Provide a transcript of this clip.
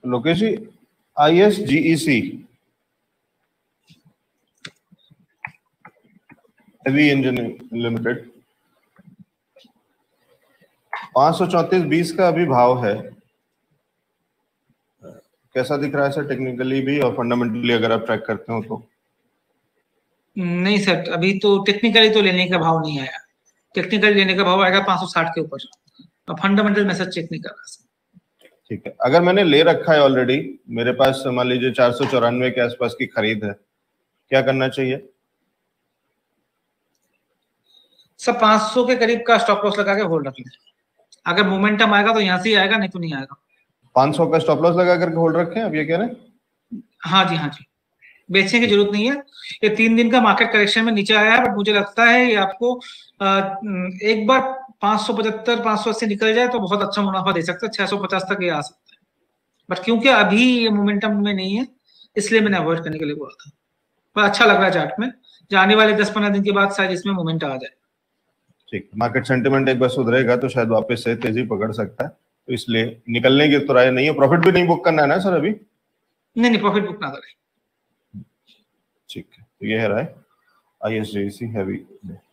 Lokesh ji, ISGEC heavy engineering limited 534.20 का अभी भाव है। कैसा दिख रहा है सर टेक्निकली भी और फंडामेंटली अगर आप ट्रैक करते हो तो? नहीं सर, अभी तो टेक्निकली तो लेने का भाव नहीं आया। टेक्निकली लेने का भाव आएगा 560 के ऊपर, और फंडामेंटल में सर चेक नहीं कर रहा। ठीक है, अगर मैंने ले रखा है ऑलरेडी, मेरे पास मान लीजिए 494 के आसपास की खरीद है, क्या करना चाहिए? सब 500 के करीब का स्टॉप लॉस लगा के होल्ड रख लें। अगर मोमेंटम आएगा तो यहाँ से ही आएगा, नहीं तो नहीं आएगा। 500 का स्टॉप लॉस लगा करके होल्ड रखें, आप ये कह रहे हैं? हाँ जी, हाँ जी, बेचने की जरूरत नहीं है। ये 3 दिन का मार्केट करेक्शन में नीचे आया है, बट मुझे लगता है ये आपको एक बार 575 580 निकल जाए तो बहुत अच्छा मुनाफा दे सकता है। 650 तक ये आ सकता है, बट क्योंकि अभी ये मोमेंटम में नहीं है, इसलिए मैंने अवॉइड करने के लिए बोला था। पर अच्छा लग रहा है चार्ट में, जो आने वाले 10-15 दिन के बाद शायद इसमें मोमेंट आ जाए। ठीक, मार्केट सेंटिमेंट एक बार सुधरेगा तो शायद वापस से तेजी पकड़ सकता है, तो इसलिए निकलने की तो राय नहीं है। प्रॉफिट भी नहीं बुक करना है ना सर अभी? नहीं, प्रॉफिट बुक ना करें। ठीक है, तो ये है राय ISGEC हैवी।